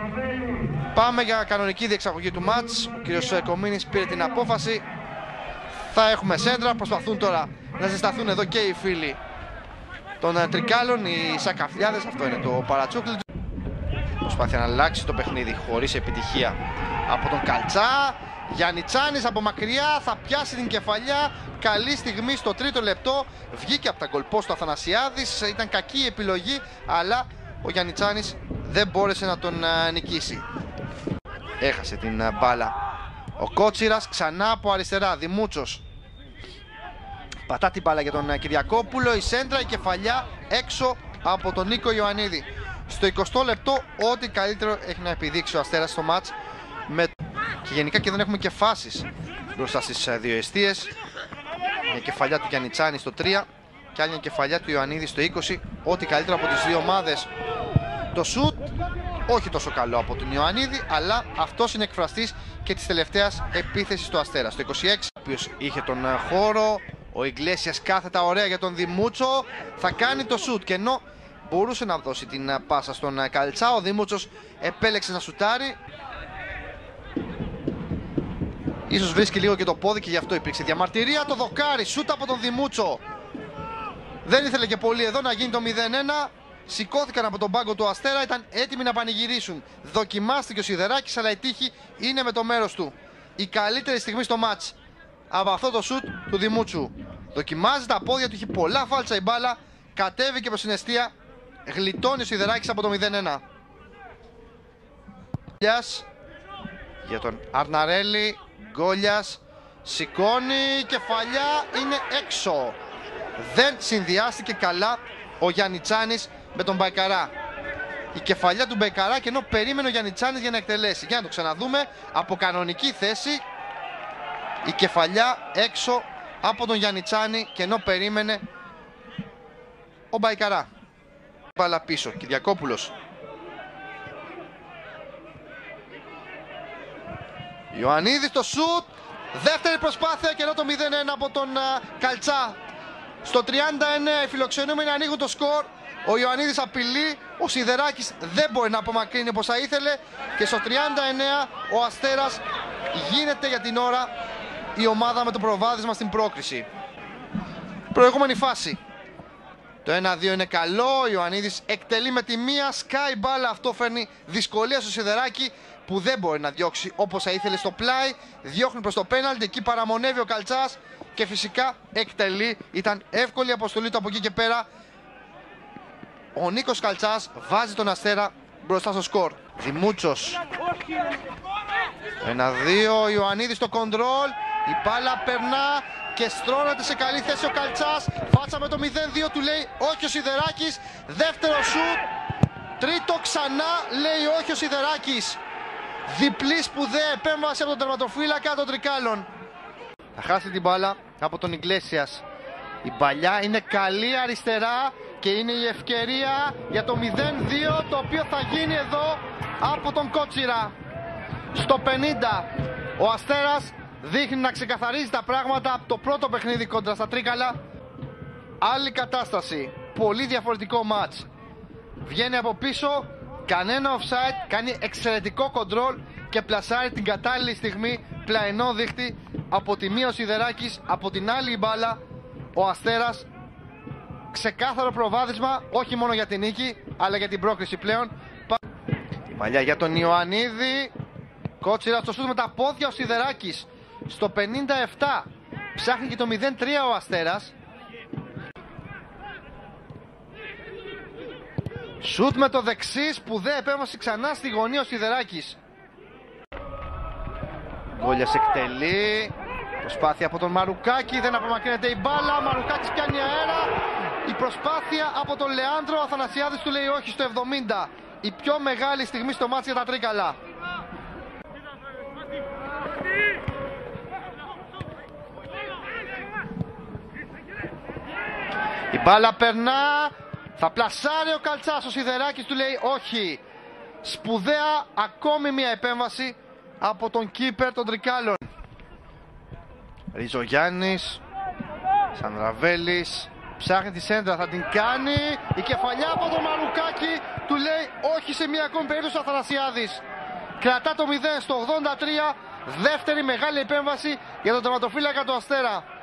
Πάμε για κανονική διεξαγωγή του μάτς. Ο κύριος Κομίνης πήρε την απόφαση. Θα έχουμε σέντρα. Προσπαθούν τώρα να ζεσταθούν εδώ και οι φίλοι των Τρικάλων, οι Σακαφιάδες. Αυτό είναι το παρατσούκλι. Προσπάθεια να αλλάξει το παιχνίδι χωρίς επιτυχία από τον Καλτσά. Γιαννιτσάνης από μακριά θα πιάσει την κεφαλιά. Καλή στιγμή στο τρίτο λεπτό. Βγήκε από τα γκολπόστ του Αθανασιάδης. Ήταν κακή η επιλογή, αλλά ο Γιαννιτσάνης δεν μπόρεσε να τον νικήσει. Έχασε την μπάλα ο Κότσιρας ξανά από αριστερά. Δημούτσος πατά την μπάλα για τον Κυριακόπουλο. Η σέντρα, η κεφαλιά έξω από τον Νίκο Ιωαννίδη. Στο 20ο λεπτό ό,τι καλύτερο έχει να επιδείξει ο Αστέρας στο μάτς. Και γενικά και δεν έχουμε και φάσεις μπροστά στις δύο εστίες. Μια κεφαλιά του Γιαννιτσάνη στο 3 και άλλη μια κεφαλιά του Ιωαννίδη στο 20. Ό,τι καλύτερο από τις δύο ομάδες. Το σουτ όχι τόσο καλό από τον Ιωαννίδη, αλλά αυτός είναι εκφραστής και της τελευταίας επίθεσης του Αστέρα. Στο 26, ο οποίος είχε τον χώρο. Ο Ιγκλέσιας κάθετα ωραία για τον Δημούτσο. Θα κάνει το σουτ και ενώ μπορούσε να δώσει την πάσα στον Καλτσά, ο Δημούτσος επέλεξε να σουτάρει. Ίσως βρίσκει λίγο και το πόδι και γι' αυτό υπήρξε διαμαρτυρία. Το δοκάρι, σούτ από τον Δημούτσο. Δεν ήθελε και πολύ εδώ να γίνει το 0-1. Σηκώθηκαν από τον πάγκο του Αστέρα, ήταν έτοιμοι να πανηγυρίσουν. Δοκιμάστηκε ο Σιδεράκης, αλλά η τύχη είναι με το μέρος του. Η καλύτερη στιγμή στο μάτς από αυτό το σουτ του Δημούτσου. Δοκιμάζει τα πόδια του, έχει πολλά φάλτσα η μπάλα. Κατέβηκε προς την εστία. Γλιτώνει ο Σιδεράκης από το 0-1. Για τον Αρναρέλη. Γκόλιας σηκώνει, κεφαλιά, είναι έξω. Δεν συνδυάστηκε καλά ο Γιαννιτσάνης με τον Μπαϊκαρά. Η κεφαλιά του Μπαϊκαρά και ενώ περίμενε ο Γιαννιτσάνης για να εκτελέσει. Για να το ξαναδούμε, από κανονική θέση η κεφαλιά έξω από τον Γιαννιτσάνη και ενώ περίμενε ο Μπαϊκαρά. Μπάλα πίσω, Κυριακόπουλος. Ιωαννίδης το σουτ. Δεύτερη προσπάθεια και ενώ το 0-1 από τον Καλτσά. Στο 39 οι φιλοξενούμενοι ανοίγουν το σκορ. Ο Ιωαννίδης απειλεί. Ο Σιδεράκης δεν μπορεί να απομακρύνει όπως θα ήθελε. Και στο 39 ο Αστέρας γίνεται για την ώρα η ομάδα με το προβάδισμα στην πρόκριση. Προηγούμενη φάση. Το 1-2 είναι καλό. Ο Ιωαννίδης εκτελεί με τη μία. Σκάει μπάλα. Αυτό φέρνει δυσκολία στο Σιδεράκη, που δεν μπορεί να διώξει όπως θα ήθελε στο πλάι. Διώχνει προς το πέναλτι, εκεί παραμονεύει ο Καλτσάς και φυσικά εκτελεί. Ήταν εύκολη η αποστολή του από εκεί και πέρα. Ο Νίκος Καλτσάς βάζει τον Αστέρα μπροστά στο σκορ. Δημούτσος. 1-2, Ιωαννίδης στο κοντρόλ. Η μπάλα περνά και στρώνεται σε καλή θέση ο Καλτσάς. Φάτσα με το 0-2 του λέει όχι ο Σιδεράκης. Δεύτερο σουτ. Τρίτο ξανά λέει όχι ο Σιδεράκης. Διπλή σπουδαία επέμβαση από τον τερματοφύλακα των Τρικάλων. Θα χάσει την μπάλα από τον Ιγκλέσιας. Η παλιά είναι καλή αριστερά και είναι η ευκαιρία για το 0-2, το οποίο θα γίνει εδώ από τον Κότσιρα. Στο 50 ο Αστέρας δείχνει να ξεκαθαρίζει τα πράγματα από το πρώτο παιχνίδι κόντρα στα Τρίκαλα. Άλλη κατάσταση, πολύ διαφορετικό μάτς. Βγαίνει από πίσω, κανένα offside, κάνει εξαιρετικό κοντρόλ και πλασάρει την κατάλληλη στιγμή, πλαϊνό δίχτυ. Από τη μία ο Σιδεράκης, από την άλλη η μπάλα. Ο Αστέρας, ξεκάθαρο προβάδισμα, όχι μόνο για την νίκη, αλλά για την πρόκριση πλέον. Η παλιά για τον Ιωαννίδη. Κότσιρα στο σούτ με τα πόδια ο Σιδεράκης. Στο 57 ψάχνει και το 0-3 ο Αστέρας. Σούτ με το δεξί, σπουδαία επέμβαση ξανά στη γωνία ο Σιδεράκης. Γκόλιας εκτελεί. Προσπάθεια από τον Μαρουκάκη, δεν απομακρύνεται η μπάλα. Μαρουκάκης πιάνει αέρα. Η προσπάθεια από τον Λεάνδρο. Αθανασιάδης του λέει όχι στο 70. Η πιο μεγάλη στιγμή στο μάτς για τα Τρίκαλα. Η μπάλα περνά. Θα πλασάρει ο Καλτσάς. Ο Σιδεράκης του λέει όχι. Σπουδαία ακόμη μια επέμβαση από τον κίπερ των Τρικάλων. Ριζογιάννης, Σανδραβέλης, Ψάχνει τη σέντρα, θα την κάνει. Η κεφαλιά από τον Μαρουκάκη του λέει όχι σε μία ακόμη περίπτωση ο Αθανασιάδης. Κρατά το 0 στο 83. Δεύτερη μεγάλη επέμβαση για τον τερματοφύλακα του Αστέρα.